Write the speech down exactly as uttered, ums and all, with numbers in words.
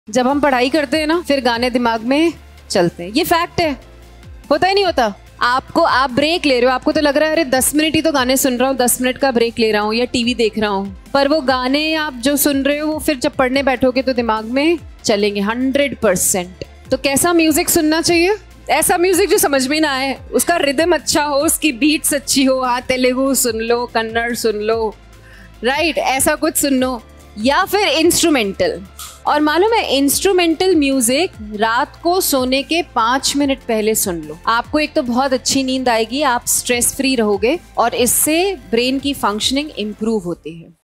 जब हम पढ़ाई करते हैं ना, फिर गाने दिमाग में चलते हैं। ये फैक्ट है, होता ही नहीं होता। आपको आप ब्रेक ले रहे हो, आपको तो लग रहा है अरे दस मिनट ही तो गाने सुन रहा हूँ, दस मिनट का ब्रेक ले रहा हूँ या टीवी देख रहा हूँ, पर वो गाने आप जो सुन रहे हो वो फिर जब पढ़ने बैठोगे तो दिमाग में चलेंगे हंड्रेड परसेंट। तो कैसा म्यूजिक सुनना चाहिए? ऐसा म्यूजिक जो समझ में ना आए, उसका रिदम अच्छा हो, उसकी बीट्स अच्छी हो। हाँ, तेलुगु सुन लो, कन्नड़ सुन लो, राइट, ऐसा कुछ सुन लो, या फिर इंस्ट्रूमेंटल। और मालूम है, इंस्ट्रूमेंटल म्यूजिक रात को सोने के पाँच मिनट पहले सुन लो, आपको एक तो बहुत अच्छी नींद आएगी, आप स्ट्रेस फ्री रहोगे और इससे ब्रेन की फंक्शनिंग इंप्रूव होती है।